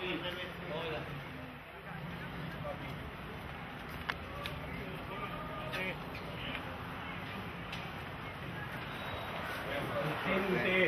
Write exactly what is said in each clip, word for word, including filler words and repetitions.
Gente.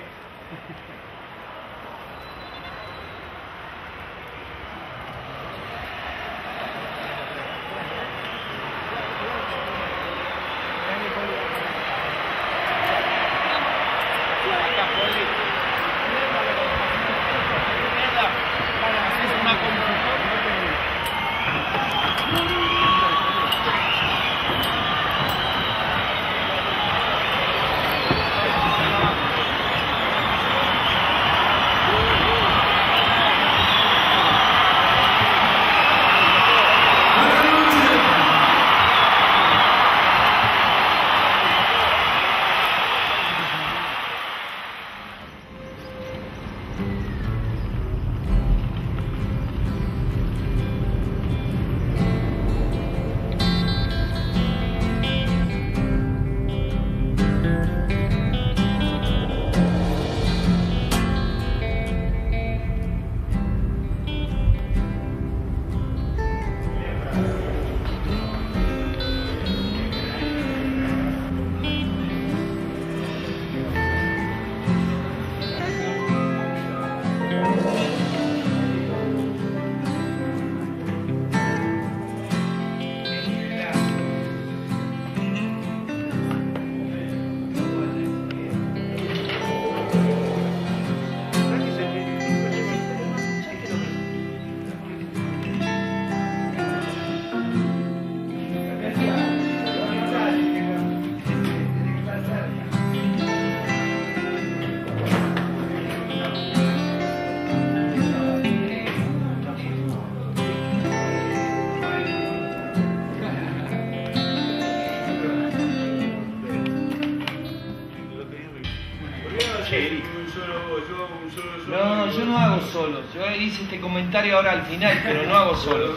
No, yo no hago solo. Yo hice este comentario ahora al final, pero no hago solo.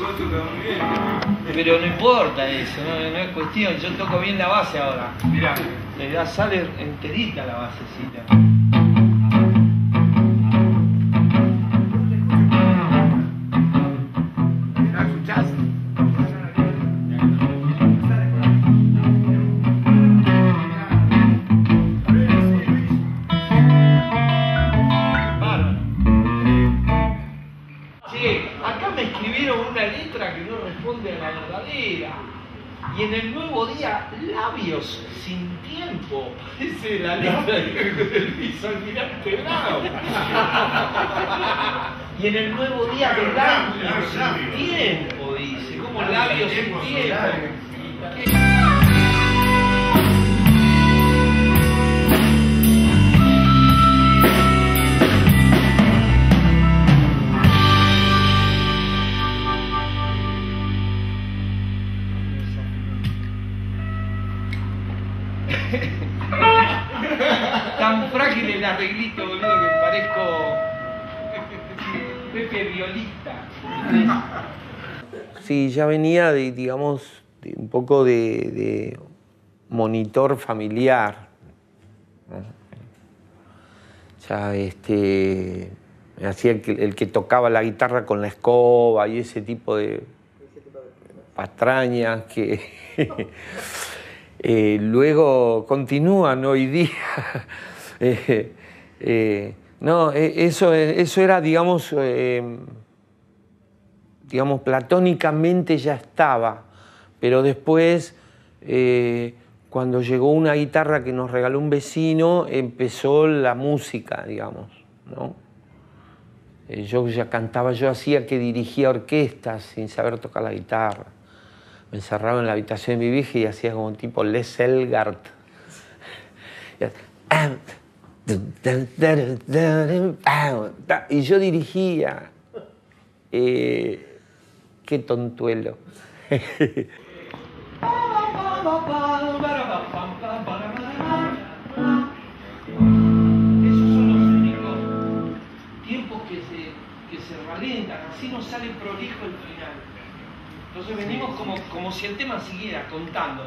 Pero no importa eso, no, no es cuestión. Yo toco bien la base ahora. Mirá, le da, sale enterita la basecita. ¿La escuchás? Una letra que no responde a la verdadera. Y en el nuevo día, labios sin tiempo. Esa es la letra del vicealmirante Bravo. Y en el nuevo día, de labios sin tiempo, dice. ¿Cómo labios sin tiempo? Tan frágil el arreglito, boludo, que parezco Pepe Violista. Sí, ya venía de, digamos, de un poco de, de monitor familiar, ¿no? Ya este, me hacía el que, el que tocaba la guitarra con la escoba y ese tipo de patrañas que eh, luego continúan hoy día. eh, eh, no, eso, eso era, digamos, eh, digamos, platónicamente ya estaba, pero después, eh, cuando llegó una guitarra que nos regaló un vecino, empezó la música, digamos, ¿no? Eh, yo ya cantaba, yo hacía que dirigía orquestas sin saber tocar la guitarra. Me encerraba en la habitación de mi vieja y hacía como tipo Les Elgart. Y yo dirigía. Eh, qué tontuelo. Esos son los únicos tiempos que se, que se ralientan, así no sale prolijo el final. Entonces venimos como, como si el tema siguiera contando.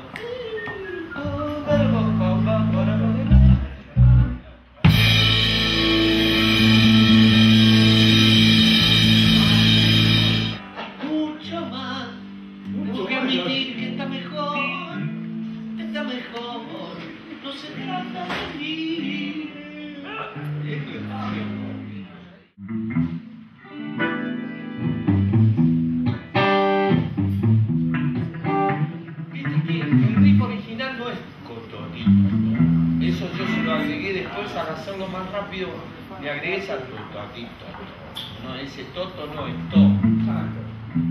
después para hacerlo más rápido le agregues al toto, aquí toto. No, ese toto no, es to.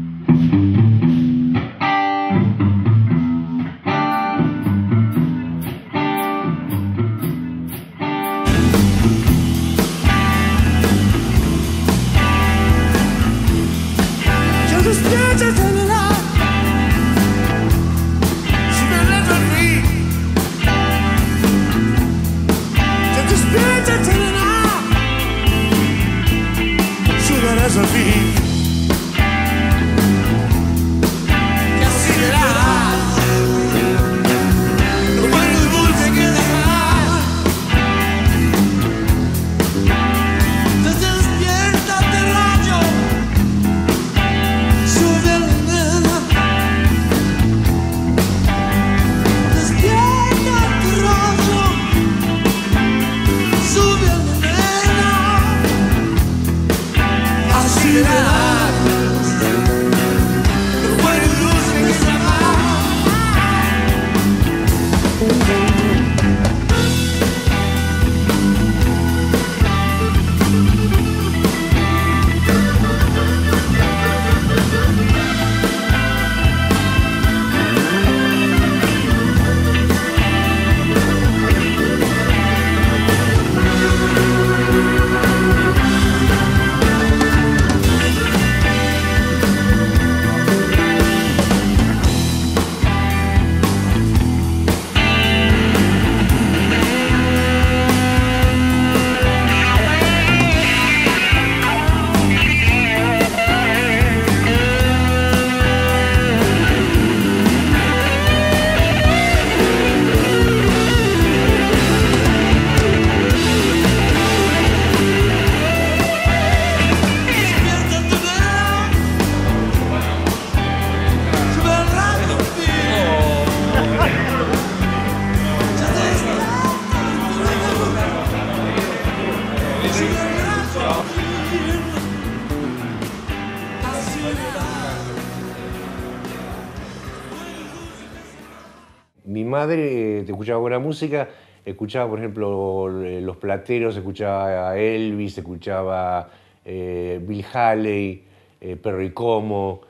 Mi madre te escuchaba buena música, escuchaba, por ejemplo, Los Plateros, escuchaba a Elvis, escuchaba eh, Bill Haley, eh, Perry Como,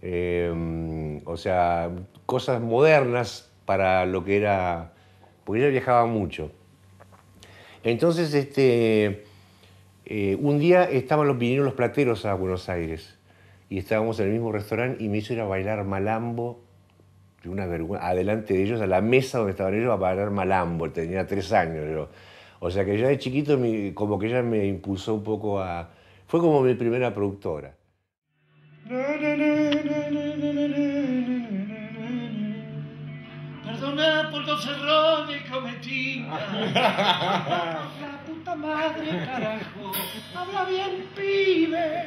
eh, o sea, cosas modernas para lo que era, porque ella viajaba mucho. Entonces, este, eh, un día estaban los, vinieron Los Plateros a Buenos Aires y estábamos en el mismo restaurante y me hizo ir a bailar malambo. Una vergüenza, adelante de ellos, a la mesa donde estaban ellos, a bailar malambo. Tenía tres años yo. O sea que ya de chiquito, mi, como que ella me impulsó un poco a... Fue como mi primera productora. Perdona por los errores cometidos. La puta madre, carajo. Habla bien, pibe.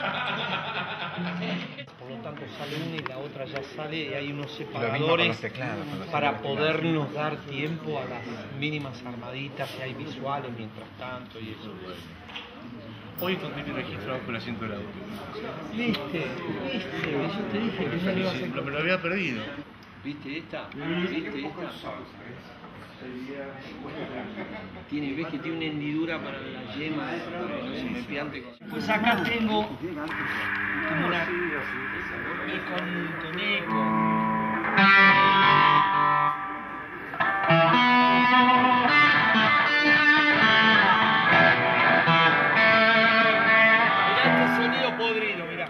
Por lo tanto sale una y la otra ya sale y hay unos separadores para podernos dar tiempo a las mínimas armaditas que hay visuales mientras tanto y eso. Hoy también he registrado Operación Colado. ¿Viste? ¿Viste? Yo te dije que ya lo ibas a Sí, me lo había perdido. ¿Viste esta? ¿Viste esta? Tiene, ves que tiene una hendidura para la yema para que no se me piante. Pues acá tengo como una con, con eco. Mirá este sonido podrido, mirá.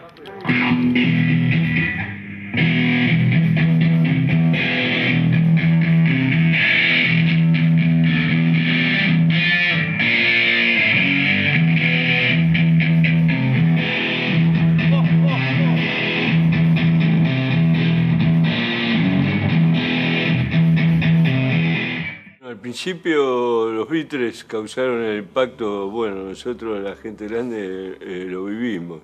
Al principio los Beatles causaron el impacto, bueno, nosotros la gente grande eh, lo vivimos,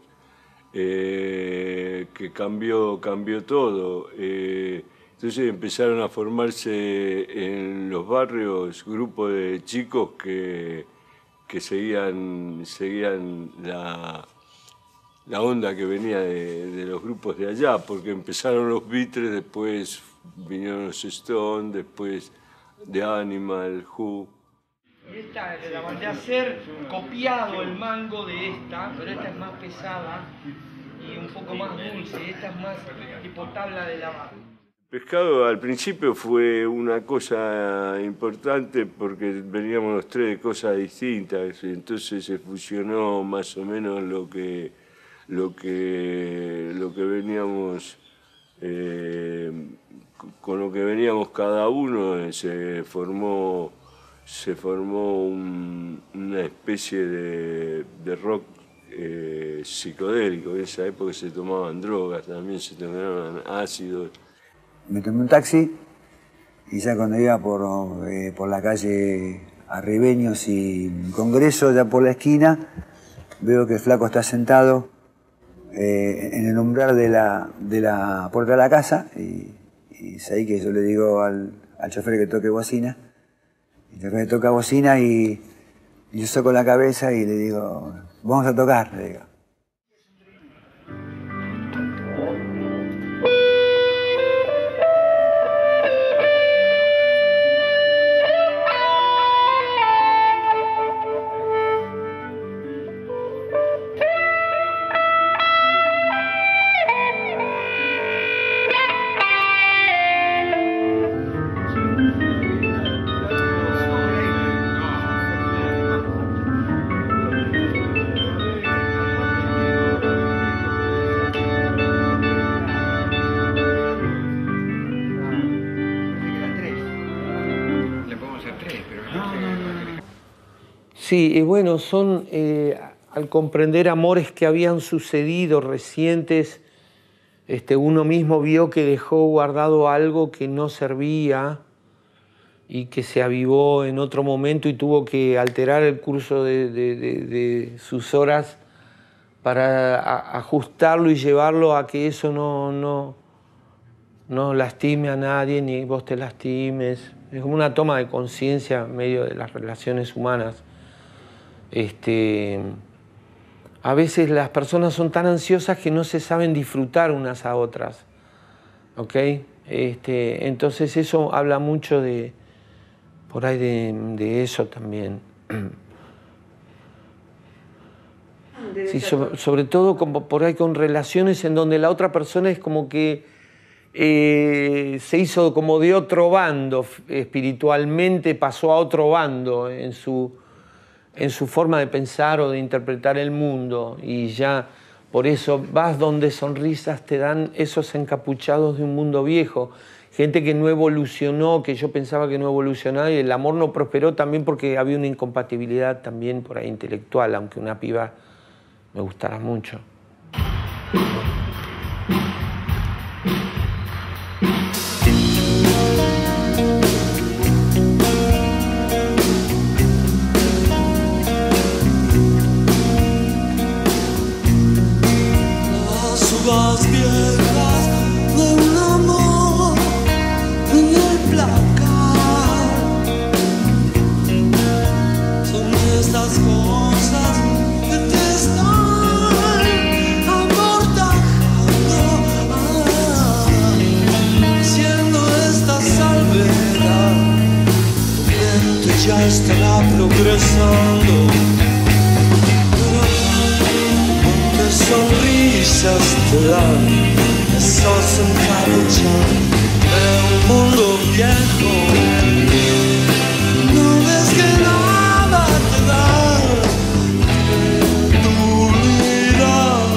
eh, que cambió, cambió todo. Eh, entonces empezaron a formarse en los barrios grupos de chicos que, que seguían, seguían la, la onda que venía de, de los grupos de allá, porque empezaron los Beatles, después vinieron los Stones, después The Animal, Who. Y esta la mandé a hacer copiado el mango de esta, pero esta es más pesada y un poco más dulce. Esta es más tipo tabla de lavar. Pescado al principio fue una cosa importante porque veníamos los tres de cosas distintas, entonces se fusionó más o menos lo que, lo que, lo que veníamos, eh, con lo que veníamos cada uno, se formó, se formó un, una especie de, de rock eh, psicodélico. En esa época se tomaban drogas, también se tomaban ácidos. Me tomé un taxi y ya cuando iba por, eh, por la calle Arribeños y Congreso, ya por la esquina, veo que el flaco está sentado eh, en el umbral de la, de la puerta de la casa y, y es ahí que yo le digo al, al chofer que toque bocina. El chofer toca bocina y, y yo saco la cabeza y le digo, vamos a tocar, le digo. Sí, y bueno, son, eh, al comprender amores que habían sucedido recientes, este, uno mismo vio que dejó guardado algo que no servía y que se avivó en otro momento y tuvo que alterar el curso de, de, de, de sus horas para a, ajustarlo y llevarlo a que eso no, no, no lastime a nadie ni vos te lastimes. Es como una toma de conciencia en medio de las relaciones humanas. Este, a veces las personas son tan ansiosas que no se saben disfrutar unas a otras, ¿ok? Este, entonces eso habla mucho de, por ahí de, de eso también. Sí, sobre, sobre todo como por ahí con relaciones en donde la otra persona es como que eh, se hizo como de otro bando, espiritualmente pasó a otro bando en su... en su forma de pensar o de interpretar el mundo, y ya por eso vas donde sonrisas te dan esos encapuchados de un mundo viejo, gente que no evolucionó, que yo pensaba que no evolucionaba, y el amor no prosperó también porque había una incompatibilidad también por ahí intelectual, aunque una piba me gustara mucho. Las viejas de un amor en el placar son estas cosas que te están amortajando, ah, siendo esta salvedad tu mente ya estará progresando. Sonrisas te dan esos encapuchados de un mundo viejo. No ves que nada te da credibilidad,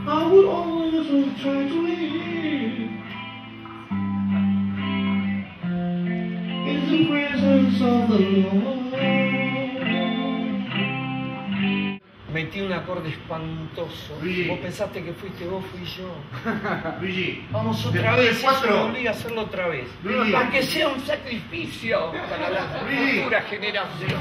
I would always try to live in the presence of the Lord. Metí un acorde espantoso. Luigi. Vos pensaste que fuiste vos, fui yo. Luigi, Vamos otra después de vez, eso cuatro- me obliga a hacerlo otra vez. Luigi. Aunque sea un sacrificio para la Luigi. futura generación.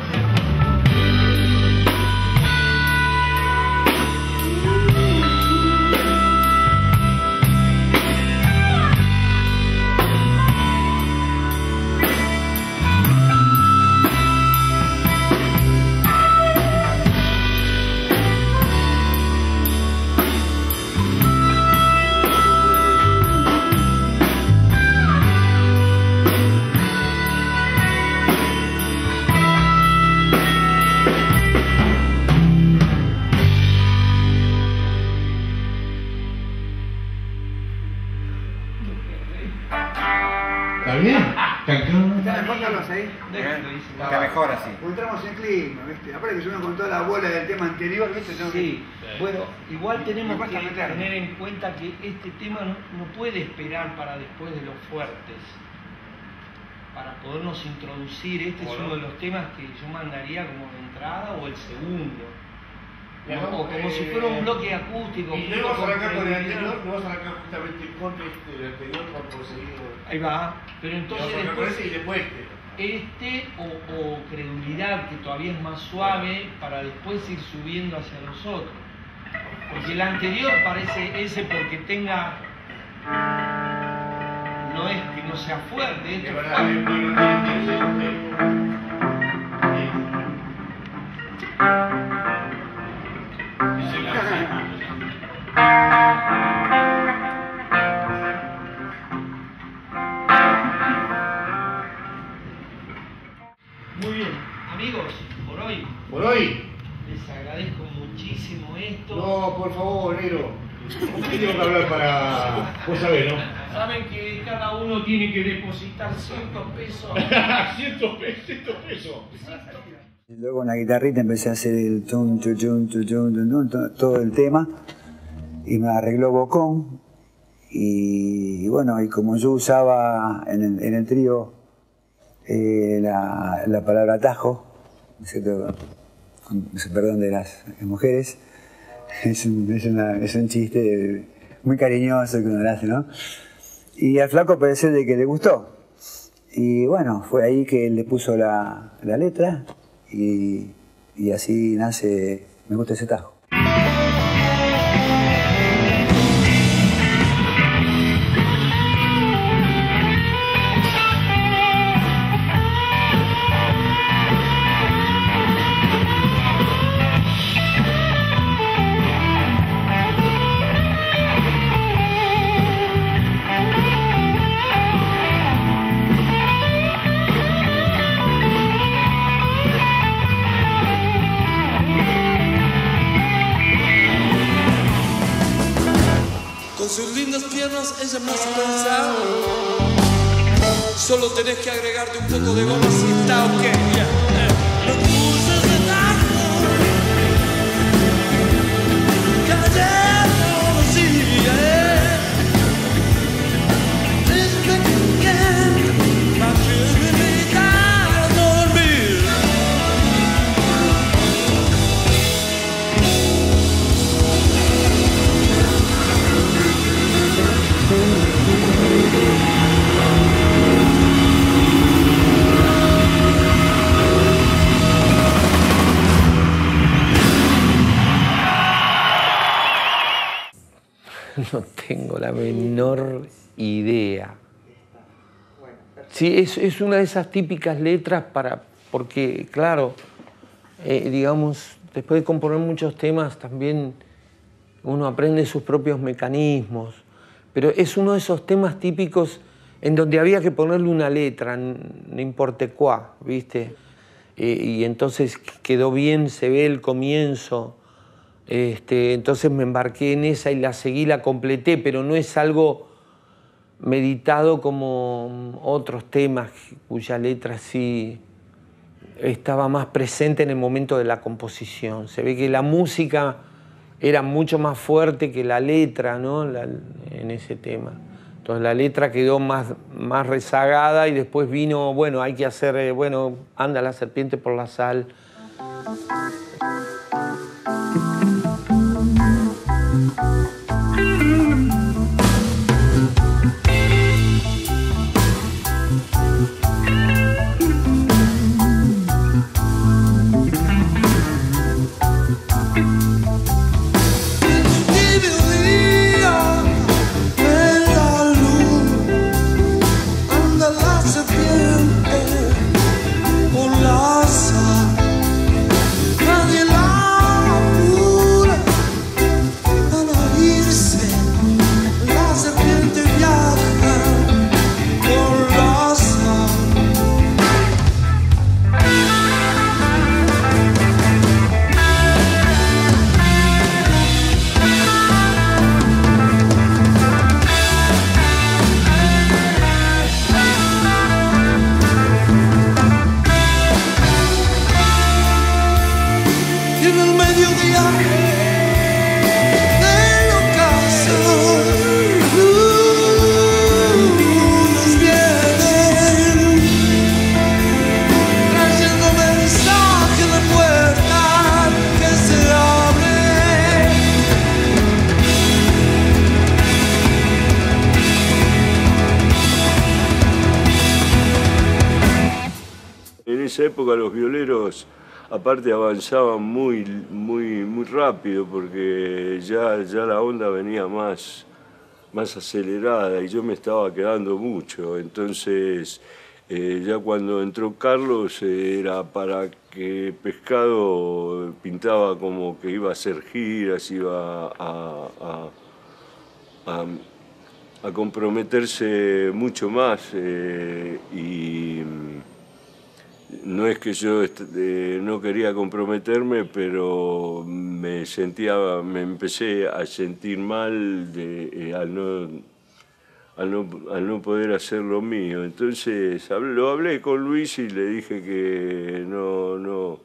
¿está bien? Cancún. ¿Está mejor, Carlos, ahí? Está mejor así. Entramos en clima, ¿viste? Aparte que yo con toda la bola del tema anterior, ¿viste? Tengo que- Sí, bueno, igual tenemos Me que cuesta meterme. tener en cuenta que este tema no, no puede esperar para después de los fuertes. Para podernos introducir, este es uno de los temas que yo mandaría como de entrada o el segundo. O como si fuera un bloque acústico. Y junto no vas a con arrancar con el Freddy. anterior, no vas a arrancar justamente con este, el anterior para por seguido. Ahí va, pero Vas entonces a arrancar con después ese y después este. este o, o credulidad, que todavía es más suave, para después ir subiendo hacia los otros. Porque el anterior parece ese porque tenga... No es que no sea fuerte, esto Es es verdad, fuerte. no, no, no, no, no, no. Muy bien, amigos, por hoy Por hoy. les agradezco muchísimo esto. No, por favor, negro. ¿Con qué tengo que hablar para...? Vos sabés, ¿no? Saben que cada uno tiene que depositar cientos pesos. cientos pesos, cientos pesos. Y luego con la guitarrita empecé a hacer el tum, tum, tum, tum, tum, tum, tum, to- todo el tema y me arregló Bocón y, y bueno, y como yo usaba en el, en el trío eh, la, la palabra atajo, ¿cierto? Con perdón de las mujeres, es un, es una- es un chiste muy cariñoso que uno le hace, ¿no? Y al flaco parece de que le gustó. Y bueno, fue ahí que él le puso la, la letra y, y así nace Me gusta ese tajo. Con sus lindas piernas ella me hace pensar. Solo tenés que agregarte un poco de goma si está ok. Yeah. Eh. Me gusta ese tajo, cayendo así, yeah. Desde que me quiere invitar a dormir. No tengo la menor idea. Sí, es, es una de esas típicas letras para, porque claro, eh, digamos, después de componer muchos temas también uno aprende sus propios mecanismos, pero es uno de esos temas típicos en donde había que ponerle una letra, no importa cuál, ¿viste? Eh, y entonces quedó bien, se ve el comienzo. Este, entonces me embarqué en esa y la seguí, la completé, pero no es algo meditado como otros temas cuya letra sí estaba más presente en el momento de la composición. Se ve que la música era mucho más fuerte que la letra, ¿no? La, en ese tema. Entonces la letra quedó más, más rezagada y después vino, bueno, hay que hacer, eh, bueno, anda la serpiente por la sal. En esa época los violeros, aparte, avanzaban muy, muy, muy rápido porque ya, ya la onda venía más, más acelerada y yo me estaba quedando mucho. Entonces, eh, ya cuando entró Carlos eh, era para que Pescado pintaba como que iba a hacer giras, iba a, a, a, a comprometerse mucho más eh, y... No es que yo eh, no quería comprometerme, pero me sentía, me empecé a sentir mal de, eh, al, no, al, no, al no poder hacer lo mío. Entonces hablé, lo hablé con Luis y le dije que no, no,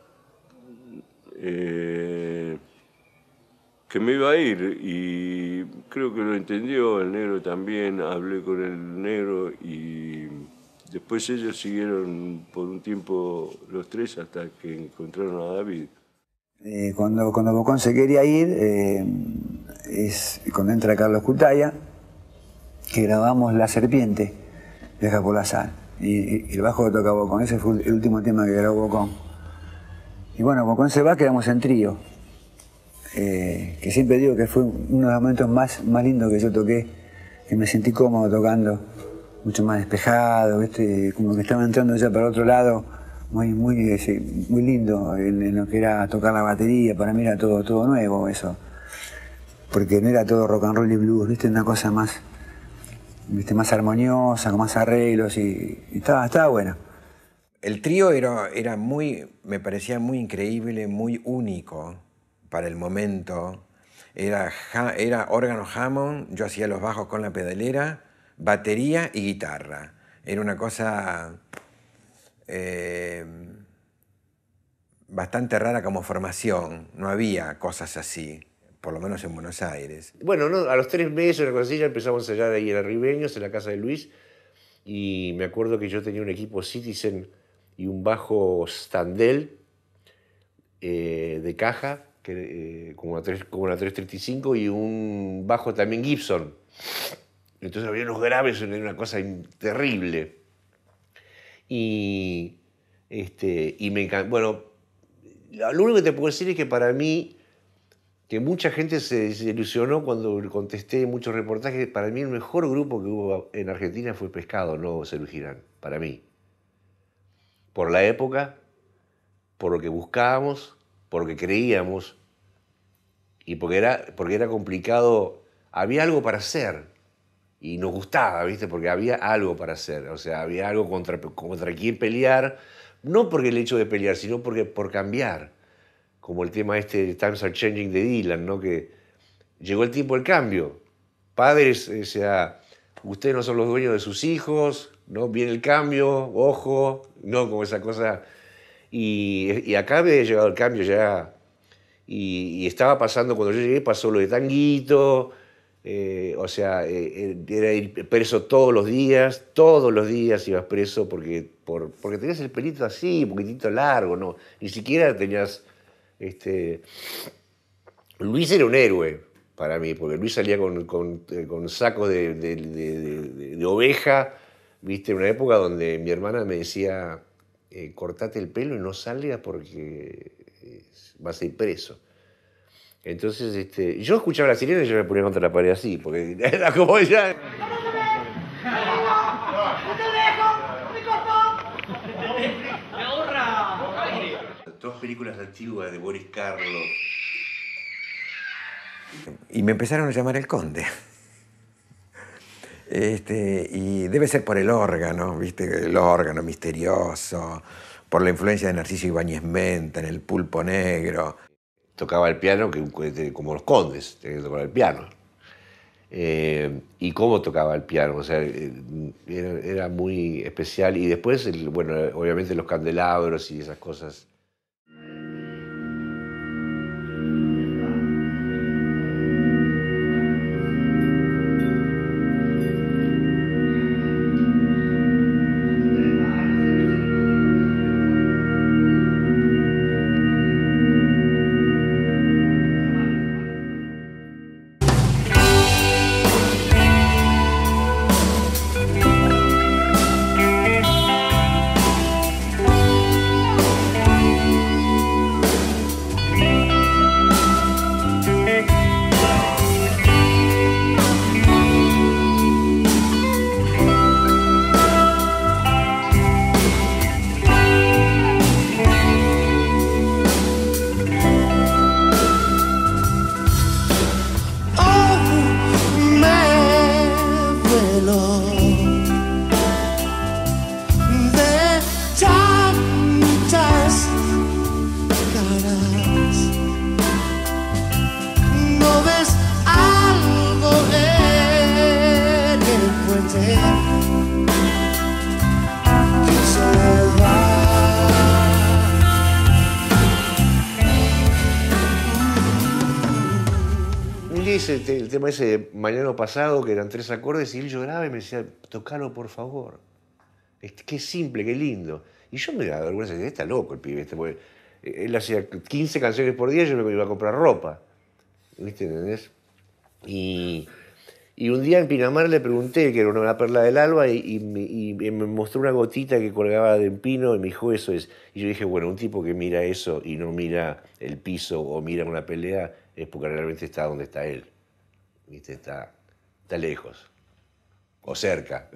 eh, que me iba a ir y creo que lo entendió, el negro también, hablé con el negro y... Después ellos siguieron por un tiempo los tres hasta que encontraron a David. Eh, cuando, cuando Bocón se quería ir, eh, es cuando entra Carlos Cutaya, que grabamos La Serpiente, Viaja por la Sal. Y, y el bajo lo toca Bocón, ese fue el último tema que grabó Bocón. Y bueno, Bocón se va, quedamos en trío. Eh, que siempre digo que fue uno de los momentos más, más lindos que yo toqué, que me sentí cómodo tocando. Mucho más despejado, ¿viste? Como que estaba entrando ya para otro lado, muy, muy, sí, muy lindo en, en lo que era tocar la batería. Para mí era todo, todo nuevo eso, porque no era todo rock and roll y blues, ¿viste? Una cosa más, ¿viste? Más armoniosa, con más arreglos y, y estaba, estaba bueno. El trío era, era muy, me parecía muy increíble, muy único para el momento. Era, era órgano Hammond, yo hacía los bajos con la pedalera, batería y guitarra. Era una cosa eh, bastante rara como formación. No había cosas así, por lo menos en Buenos Aires. Bueno, no, a los tres meses, una cosa así, ya empezamos a ensayar ahí en Arribeños, en la casa de Luis. Y me acuerdo que yo tenía un equipo Citizen y un bajo Standell eh, de caja, que, eh, como una, tres, como una trescientos treinta y cinco, y un bajo también Gibson. Entonces había unos graves, era una cosa terrible. Y, este, y me encantó. Bueno, lo único que te puedo decir es que para mí, que mucha gente se desilusionó cuando contesté en muchos reportajes, para mí el mejor grupo que hubo en Argentina fue Pescado, no Cerú Girán, para mí. Por la época, por lo que buscábamos, por lo que creíamos, y porque era, porque era complicado, había algo para hacer. Y nos gustaba, ¿viste? Porque había algo para hacer, o sea, había algo contra, contra quién pelear, no porque el hecho de pelear, sino porque por cambiar. Como el tema este Times Are Changing de Dylan, ¿no? Que llegó el tiempo del cambio. Padres, o sea, ustedes no son los dueños de sus hijos, ¿no? Viene el cambio, ojo, no como esa cosa. Y, y acá había llegado el cambio ya, Y, y estaba pasando, cuando yo llegué, pasó lo de Tanguito, eh, o sea, eh, era ir preso todos los días, todos los días ibas preso porque, por, porque tenías el pelito así, un poquitito largo, ¿no? Ni siquiera tenías... Este... Luis era un héroe para mí, porque Luis salía con, con, con sacos de, de, de, de, de oveja, viste, en una época donde mi hermana me decía, eh, cortate el pelo y no salgas porque vas a ir preso. Entonces, este, yo escuchaba la sirena y yo me ponía contra la pared así, porque era como ella. Dos películas antiguas de Boris Karloff. Y me empezaron a llamar el Conde. Este, y debe ser por el órgano, ¿viste? El órgano misterioso, por la influencia de Narciso Ibáñez Menta en El Pulpo Negro. Tocaba el piano que, como los Condes, tenía que tocar el piano. Eh, y cómo tocaba el piano, o sea, era, era muy especial. Y después, el, bueno, obviamente los candelabros y esas cosas. El tema ese de Mañana Pasado, que eran tres acordes, y él lloraba y me decía, tocalo por favor. Qué simple, qué lindo. Y yo me daba vergüenza, decía, está loco el pibe este, porque él hacía quince canciones por día y yo me iba a comprar ropa. ¿Viste? ¿Entendés? Y, y un día en Pinamar le pregunté, que era una perla del alba, y, y, y me mostró una gotita que colgaba de un pino y me dijo, eso es. Y yo dije, bueno, un tipo que mira eso y no mira el piso o mira una pelea es porque realmente está donde está él. ¿Viste? Está, está lejos o cerca.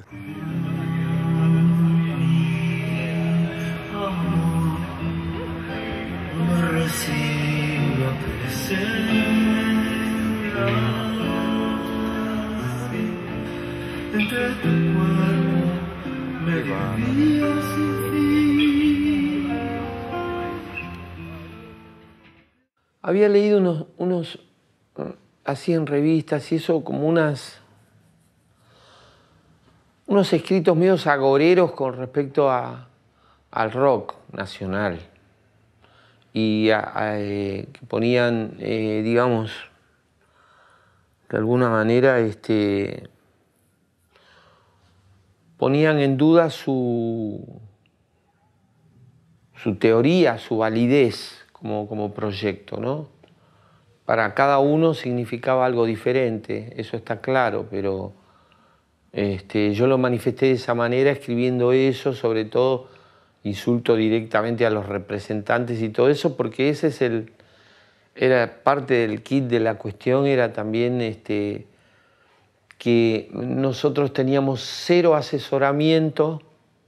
Había leído unos, unos así en revistas y eso, como unas, unos escritos medios agoreros con respecto a, al rock nacional. Y a, a, eh, que ponían, eh, digamos, de alguna manera, este, ponían en duda su, su teoría, su validez como, como proyecto, ¿no? Para cada uno significaba algo diferente, eso está claro, pero este, yo lo manifesté de esa manera escribiendo eso, sobre todo insulto directamente a los representantes y todo eso, porque ese es el, era parte del kit de la cuestión, era también este, que nosotros teníamos cero asesoramiento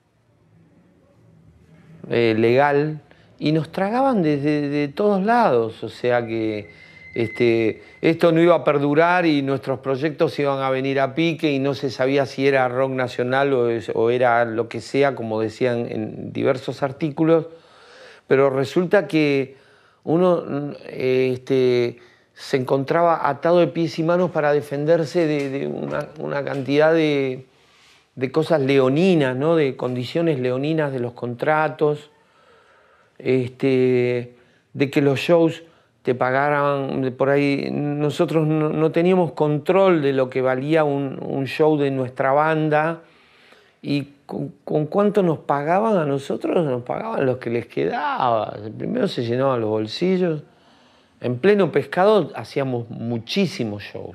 eh, legal y nos tragaban desde de todos lados, o sea que este, esto no iba a perdurar y nuestros proyectos iban a venir a pique y no se sabía si era rock nacional o, es, o era lo que sea, como decían en diversos artículos, pero resulta que uno este, se encontraba atado de pies y manos para defenderse de, de una, una cantidad de, de cosas leoninas, ¿no? De condiciones leoninas de los contratos, este, de que los shows te pagaran por ahí. Nosotros no, no teníamos control de lo que valía un, un show de nuestra banda y con, con cuánto nos pagaban a nosotros, nos pagaban los que les quedaba. Primero se llenaban los bolsillos. En pleno Pescado hacíamos muchísimos shows.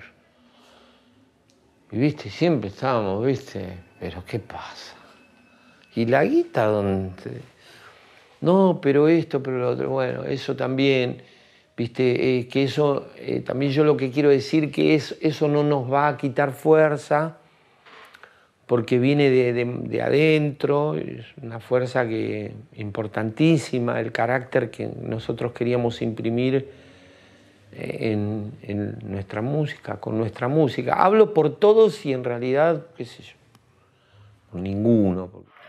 Y viste, siempre estábamos, viste, pero ¿qué pasa? ¿Y la guita dónde? No, pero esto, pero lo otro. Bueno, eso también, viste, eh, que eso, eh, también yo lo que quiero decir que es, eso no nos va a quitar fuerza, porque viene de, de, de adentro, es una fuerza que, importantísima, el carácter que nosotros queríamos imprimir En, en nuestra música, con nuestra música. Hablo por todos y en realidad, qué sé yo, por ninguno.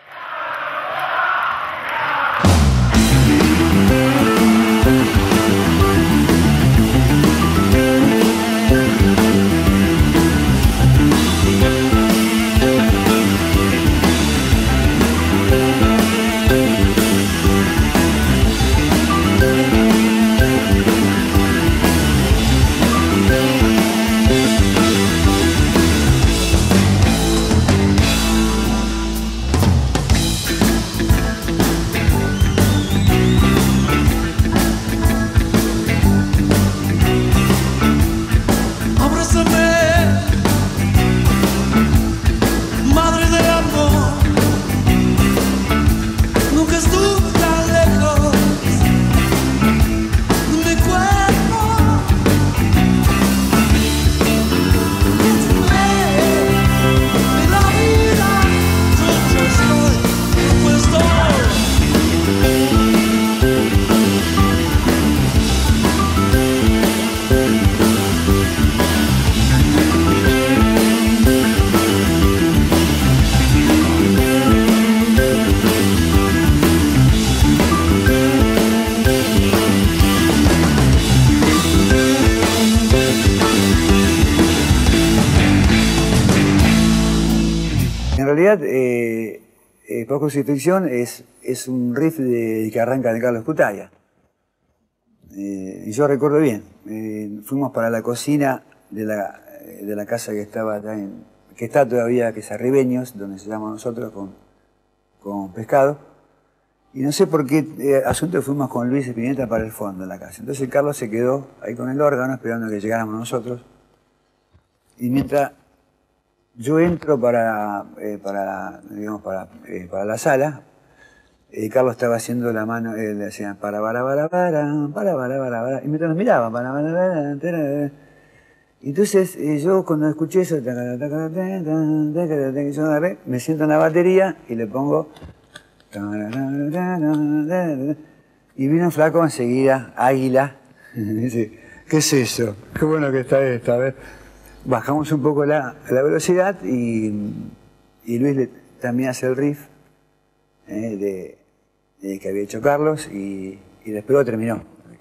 En realidad, eh, eh, Post Crucifixión es, es un riff de, que arranca de Carlos Cutaya. Eh, y yo recuerdo bien, eh, fuimos para la cocina de la, de la casa que estaba allá en, que está todavía, que es Arribeños, donde se llama nosotros, con, con Pescado. Y no sé por qué eh, asunto fuimos con Luis Spinetta para el fondo de la casa. Entonces Carlos se quedó ahí con el órgano esperando que llegáramos nosotros. Y mientras yo entro para, eh, para, digamos, para, eh, para la sala, eh, Carlos estaba haciendo la mano, eh, le decían para, para, para, para, para, para, para, para, y mientras nos miraba, para, para, para, para. Y entonces eh, yo cuando escuché eso, yo agarré, me siento en la batería y le pongo. Y vino un flaco enseguida, Águila, y dice, ¿qué es eso? Qué bueno que está esto, a ver. Bajamos un poco la, la velocidad y, y Luis le, también hace el riff eh, de, de que había hecho Carlos y, y después lo terminó.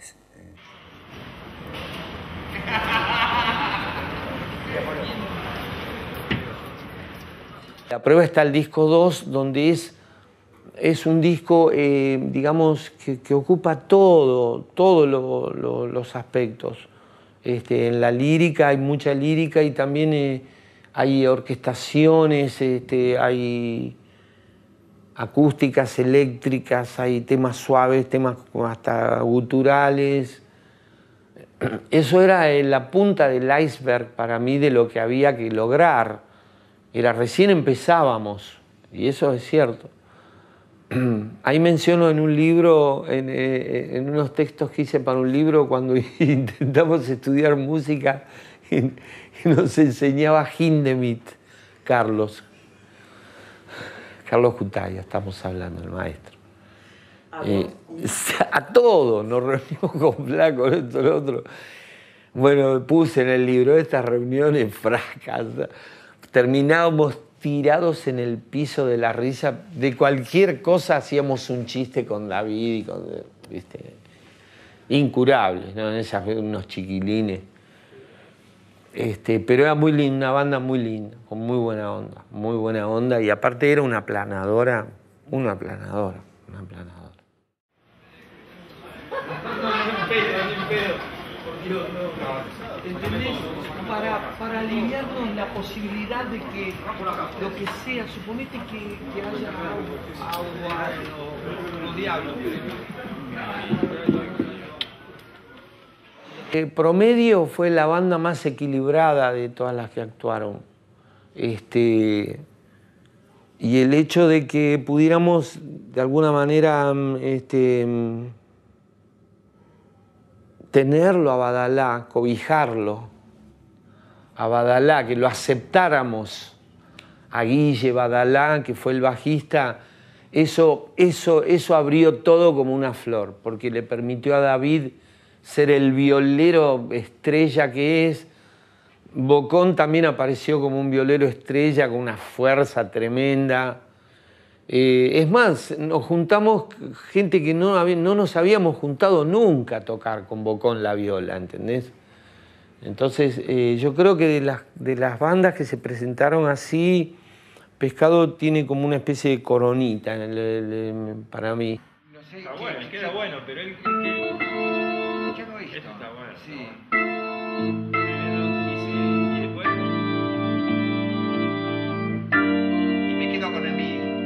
La prueba está el disco dos, donde es, es un disco, eh, digamos, que, que ocupa todo, todos lo, lo, los aspectos. Este, en la lírica hay mucha lírica y también eh, hay orquestaciones, este, hay acústicas, eléctricas, hay temas suaves, temas hasta guturales. Eso era la punta del iceberg para mí de lo que había que lograr. Era recién empezábamos, y eso es cierto. Ahí menciono en un libro, en, eh, en unos textos que hice para un libro, cuando intentamos estudiar música, y, y nos enseñaba Hindemith, Carlos. Carlos Cutaya, estamos hablando, el maestro. ¿A, eh, a todo, nos reunimos con Flaco, esto, lo otro. Bueno, puse en el libro estas reuniones fracasas. Terminábamos tirados en el piso de la risa, de cualquier cosa hacíamos un chiste con David y con, ¿viste? Incurables, ¿no? En esas, unos chiquilines. Este, pero era muy linda, una banda muy linda, con muy buena onda, muy buena onda, y aparte era una aplanadora, una aplanadora, una aplanadora. Pero, Dios, no, ¿entendés? Para, para aliviarnos la posibilidad de que lo que sea, suponete que, que haya agua o los diablos. El Promedio fue la banda más equilibrada de todas las que actuaron. Este, y el hecho de que pudiéramos de alguna manera este, tenerlo a Badalá, cobijarlo, a Badalá, que lo aceptáramos, a Guille Badalá, que fue el bajista, eso, eso, eso abrió todo como una flor, porque le permitió a David ser el violero estrella que es. Bocón también apareció como un violero estrella con una fuerza tremenda. Eh, es más, nos juntamos gente que no, había, no nos habíamos juntado nunca a tocar con Bocón la viola, ¿entendés? Entonces, eh, yo creo que de las, de las bandas que se presentaron así, Pescado tiene como una especie de coronita en el, el, el, para mí. No sé, está ¿qué, bueno, qué, queda qué, bueno, pero él... ¿qué no Esto está bueno. Sí. Y, sí, y después... Y me quedo con el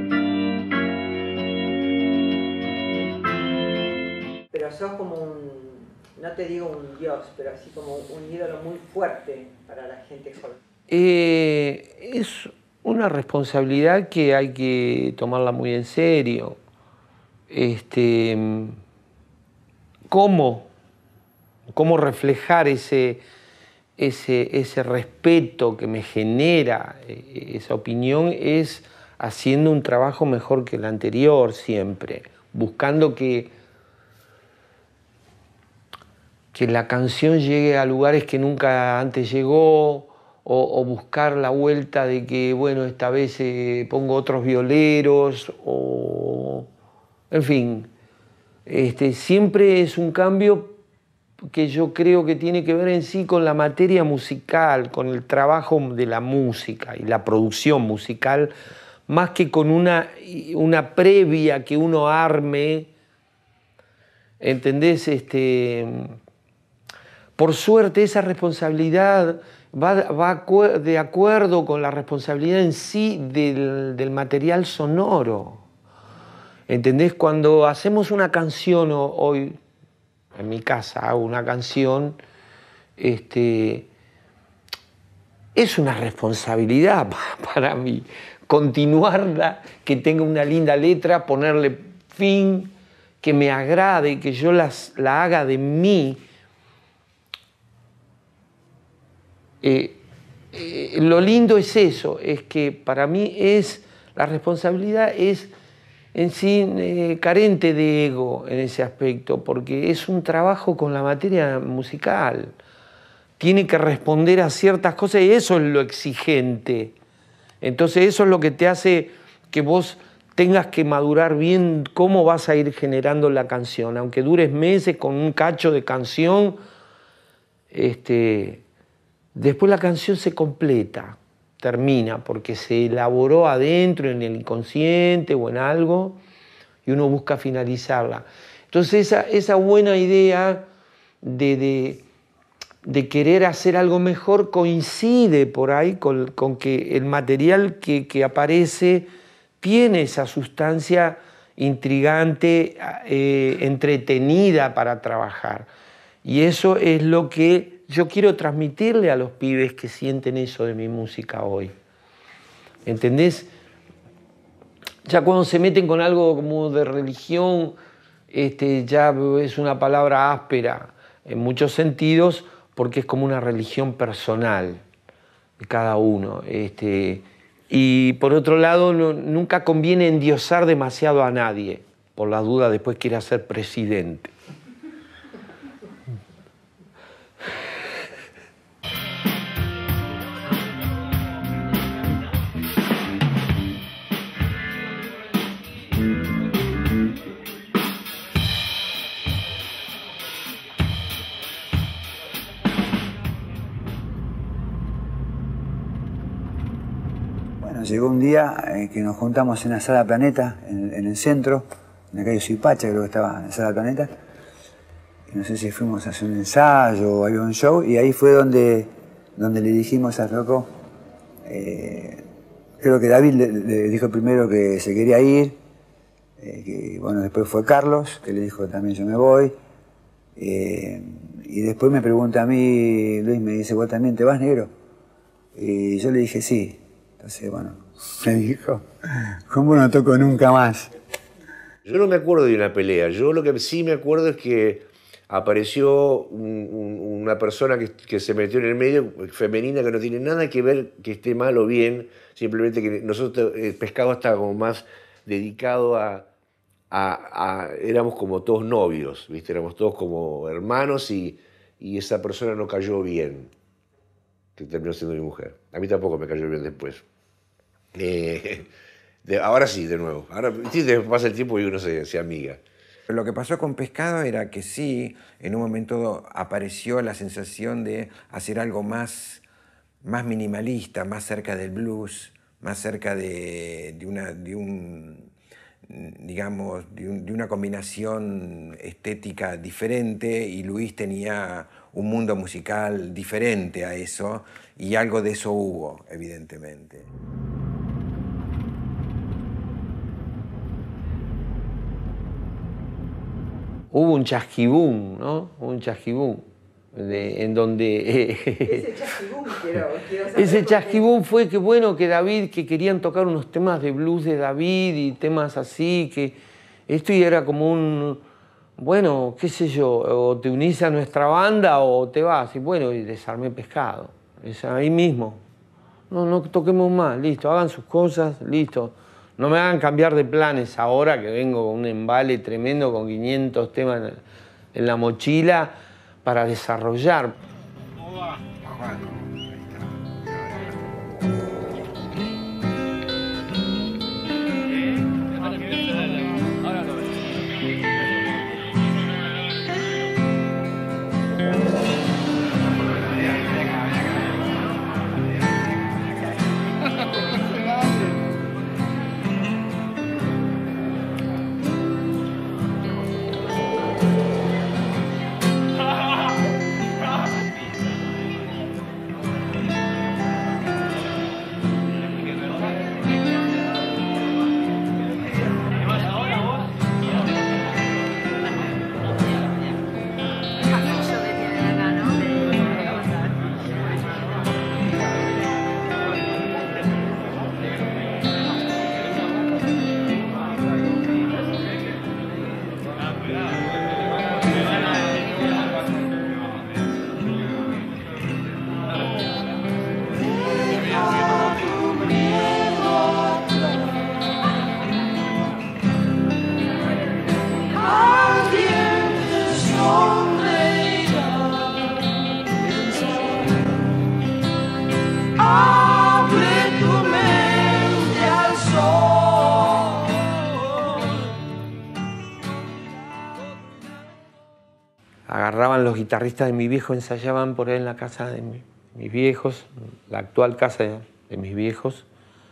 mío. Pero sos como un, no te digo un dios, pero así como un ídolo muy fuerte para la gente joven. Eh, es una responsabilidad que hay que tomarla muy en serio. Este, ¿Cómo? ¿Cómo reflejar ese, ese, ese respeto que me genera esa opinión? Es haciendo un trabajo mejor que el anterior siempre, buscando que, que la canción llegue a lugares que nunca antes llegó, o, o buscar la vuelta de que, bueno, esta vez eh, pongo otros violeros, o en fin, este, siempre es un cambio que yo creo que tiene que ver en sí con la materia musical, con el trabajo de la música y la producción musical, más que con una, una previa que uno arme, ¿entendés? Este, por suerte esa responsabilidad va, va de acuerdo con la responsabilidad en sí del, del material sonoro. ¿Entendés? Cuando hacemos una canción hoy, en mi casa hago una canción, este, es una responsabilidad para mí continuarla, que tenga una linda letra, ponerle fin, que me agrade, que yo las, la haga de mí. Eh, eh, lo lindo es eso, es que para mí es, la responsabilidad es en sí eh, carente de ego en ese aspecto, porque es un trabajo con la materia musical. Tiene que responder a ciertas cosas y eso es lo exigente. Entonces eso es lo que te hace que vos tengas que madurar bien cómo vas a ir generando la canción. Aunque dures meses con un cacho de canción, este, después la canción se completa, termina, porque se elaboró adentro, en el inconsciente o en algo, y uno busca finalizarla. Entonces esa, esa buena idea de, de, de querer hacer algo mejor coincide por ahí con, con que el material que, que aparece tiene esa sustancia intrigante, eh, entretenida para trabajar. Y eso es lo que yo quiero transmitirle a los pibes que sienten eso de mi música hoy. ¿Entendés? Ya cuando se meten con algo como de religión, este, ya es una palabra áspera en muchos sentidos, porque es como una religión personal de cada uno. Este, y por otro lado, no, nunca conviene endiosar demasiado a nadie, por la duda después quiera ser presidente. Llegó un día eh, que nos juntamos en la Sala Planeta, en, en el centro, en la calle Suipacha, creo que estaba en la Sala Planeta, no sé si fuimos a hacer un ensayo o había un show, y ahí fue donde, donde le dijimos a Rocco, eh, creo que David le, le dijo primero que se quería ir, eh, que, bueno, después fue Carlos, que le dijo también yo me voy, eh, y después me pregunta a mí, Luis, me dice, ¿vos también te vas, negro? Y yo le dije sí. Entonces, bueno, me dijo, ¿cómo no toco nunca más? Yo no me acuerdo de una pelea, yo lo que sí me acuerdo es que apareció un, un, una persona que, que se metió en el medio, femenina, que no tiene nada que ver que esté mal o bien, simplemente que nosotros, el Pescado estaba como más dedicado a, a, a éramos como todos novios, ¿viste? Éramos todos como hermanos y, y esa persona no cayó bien, que terminó siendo mi mujer. A mí tampoco me cayó bien después. Eh, de, ahora sí, de nuevo. Ahora sí, pasa el tiempo y uno se, se amiga. Lo que pasó con Pescado era que sí, en un momento apareció la sensación de hacer algo más, más minimalista, más cerca del blues, más cerca de, de, una, de un, digamos, de, un, de una combinación estética diferente, y Luis tenía un mundo musical diferente a eso, y algo de eso hubo, evidentemente. Hubo un chasquibum, ¿no? Un chasquibum, de, en donde... Ese chasquibum quiero, quiero saber. Ese chasquibum fue que, bueno, que David, que querían tocar unos temas de blues de David y temas así, que esto y era como un, bueno, qué sé yo, o te unís a nuestra banda o te vas, y bueno, y desarmé Pescado, es ahí mismo. No, no toquemos más, listo, hagan sus cosas, listo. No me hagan cambiar de planes ahora que vengo con un embale tremendo con quinientos temas en la mochila para desarrollar. Agarraban los guitarristas de mi viejo, ensayaban por ahí en la casa de mi, mis viejos, la actual casa de, de mis viejos,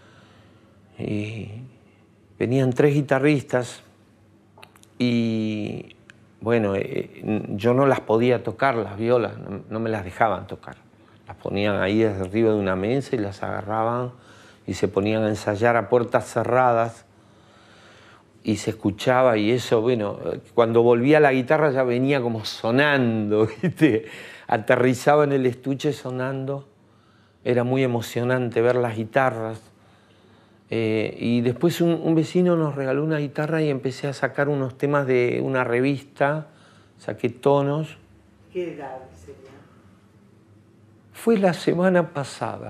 y venían tres guitarristas y bueno, eh, yo no las podía tocar, las violas, no, no me las dejaban tocar. Las ponían ahí desde arriba de una mesa y las agarraban y se ponían a ensayar a puertas cerradas. Y se escuchaba y eso, bueno, cuando volvía la guitarra ya venía como sonando, ¿viste? Aterrizaba en el estuche sonando. Era muy emocionante ver las guitarras. Eh, y después un, un vecino nos regaló una guitarra y empecé a sacar unos temas de una revista, saqué tonos. ¿Qué edad sería? Fue la semana pasada.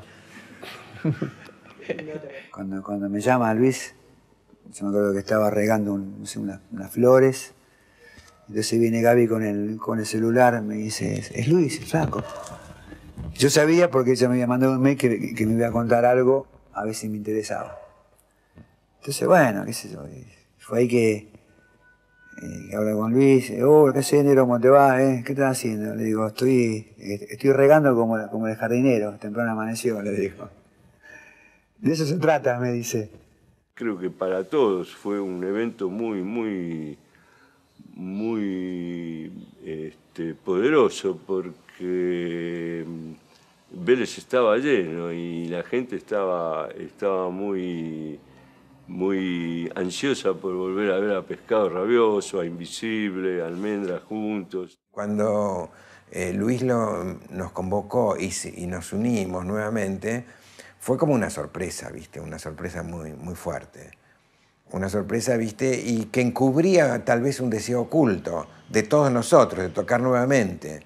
Cuando, cuando me llama Luis, yo me acuerdo que estaba regando un, no sé, una, unas flores. Entonces viene Gaby con el, con el celular, me dice, es Luis, el flaco. Yo sabía porque ella me había mandado un mail que, que me iba a contar algo, a ver si me interesaba. Entonces, bueno, qué sé yo. Fue ahí que, eh, que hablé con Luis. Oh, ¿qué haces, negro? ¿Cómo te va? Eh? ¿Qué estás haciendo? Le digo, estoy, estoy regando como, como el jardinero. Temprano amaneció, le digo. De eso se trata, me dice. Creo que para todos fue un evento muy, muy, muy este, poderoso porque Vélez estaba lleno y la gente estaba, estaba muy, muy ansiosa por volver a ver a Pescado Rabioso, a Invisible, a Almendra juntos. Cuando eh, Luis lo, nos convocó y, y nos unimos nuevamente, fue como una sorpresa, ¿viste? Una sorpresa muy, muy fuerte. Una sorpresa, ¿viste? Y que encubría tal vez un deseo oculto de todos nosotros, de tocar nuevamente.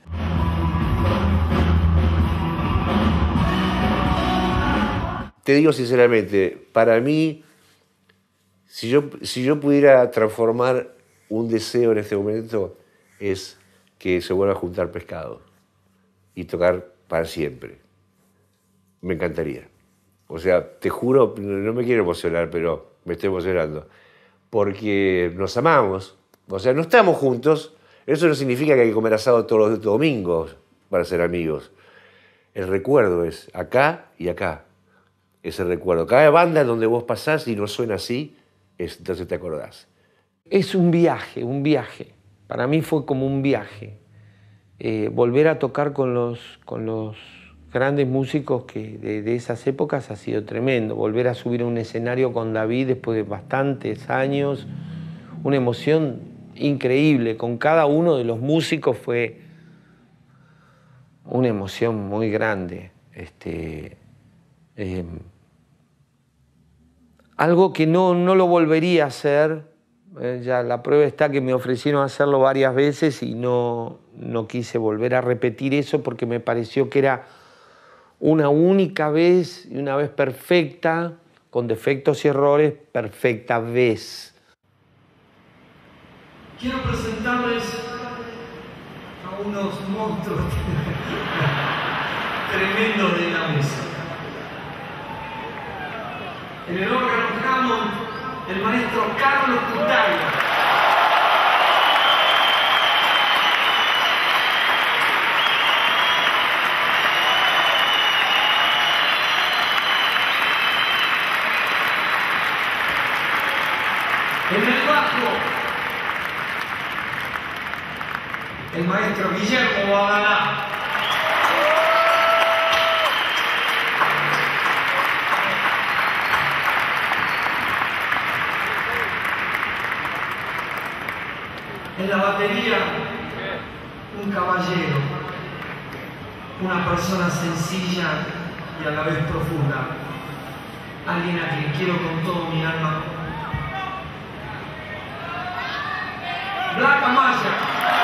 Te digo sinceramente, para mí, si yo, si yo pudiera transformar un deseo en este momento, es que se vuelva a juntar Pescado y tocar para siempre. Me encantaría. O sea, te juro, no me quiero emocionar, pero me estoy emocionando. Porque nos amamos. O sea, no estamos juntos. Eso no significa que hay que comer asado todos los domingos para ser amigos. El recuerdo es acá y acá. Ese recuerdo. Cada banda donde vos pasás y no suena así, es, entonces te acordás. Es un viaje, un viaje. Para mí fue como un viaje. Eh, volver a tocar con los, con los grandes músicos que de, de esas épocas ha sido tremendo. Volver a subir a un escenario con David después de bastantes años. Una emoción increíble. Con cada uno de los músicos fue una emoción muy grande. Este, eh, algo que no, no lo volvería a hacer. Eh, ya la prueba está que me ofrecieron hacerlo varias veces y no, no quise volver a repetir eso porque me pareció que era una única vez y una vez perfecta, con defectos y errores, perfecta vez. Quiero presentarles a unos monstruos tremendos de la música. En el órgano Hammond, el maestro Carlos Cutaia. En el bajo, el maestro Guillermo Badalá. En la batería, un caballero, una persona sencilla y a la vez profunda, alguien a quien quiero con todo mi alma. Black Amaya.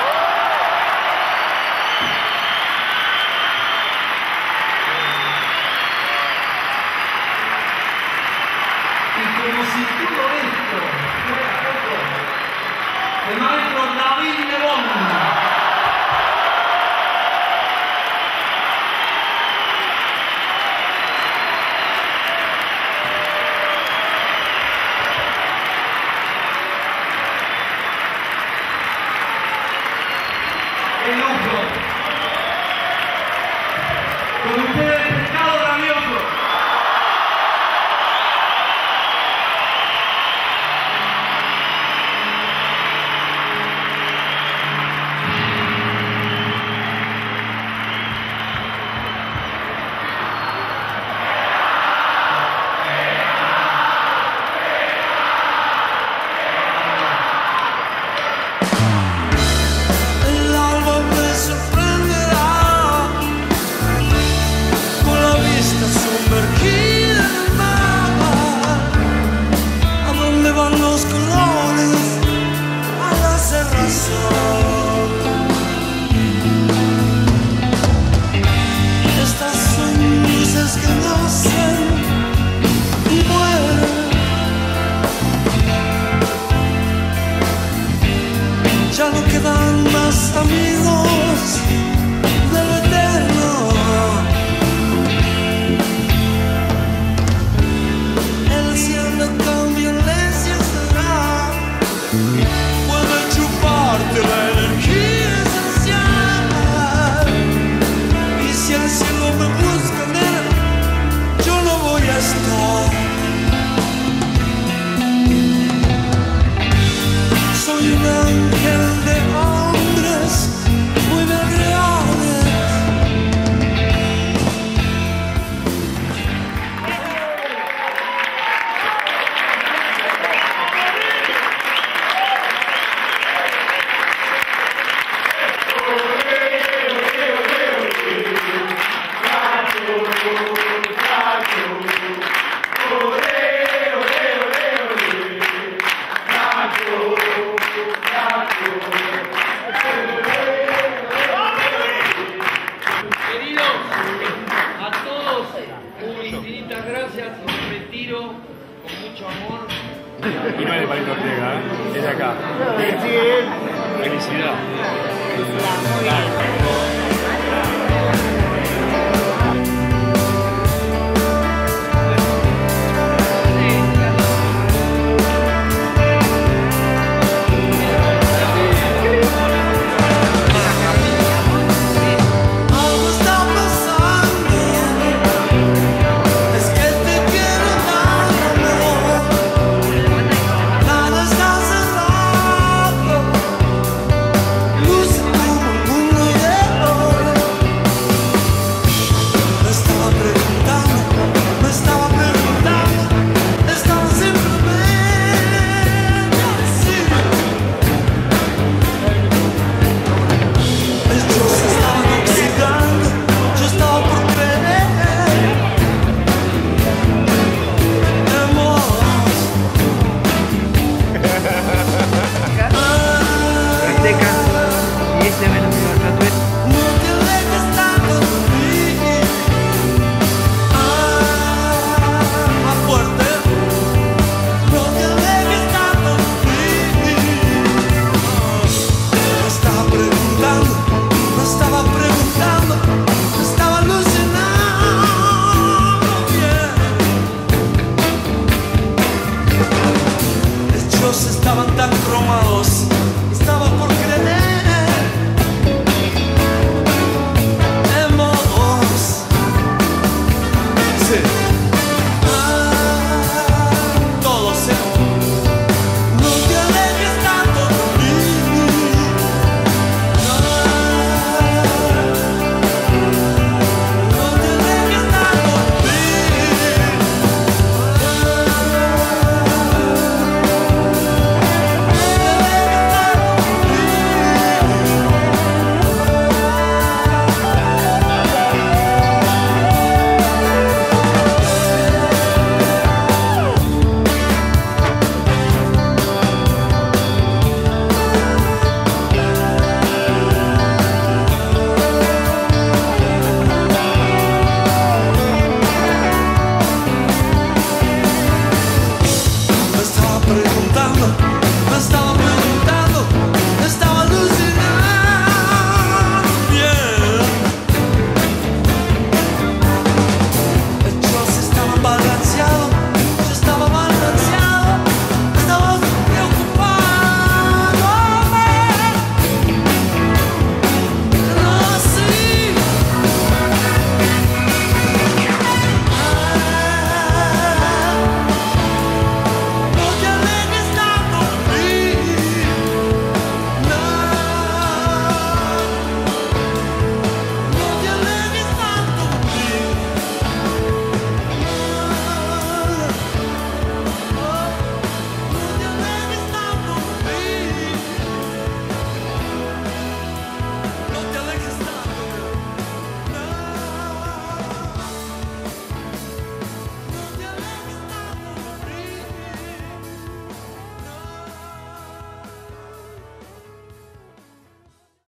Y como si todo esto fuera poco, el maestro David Lebón. ¡Qué lujo! Con ustedes, Pescado Rabioso. gracias, me retiro con mucho amor. Y no es de Palito Ortega, ¿eh? Es de acá. Felicidad. Felicidad, muy bien.